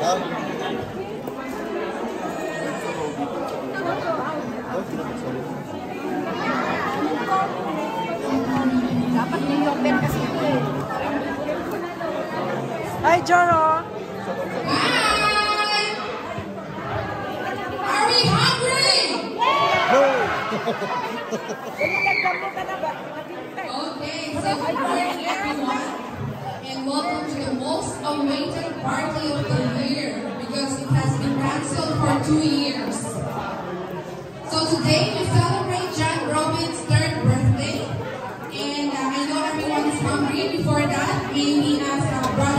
Dapat yung open kasi ito eh. Hi, Joro! Hi! Are we hungry? Okay, so good morning everyone, and welcome to the most awaited party of the year because it has been cancelled for 2 years. So today we celebrate John Robin's 3rd birthday, and I know everyone is hungry. Before that, we ask our brother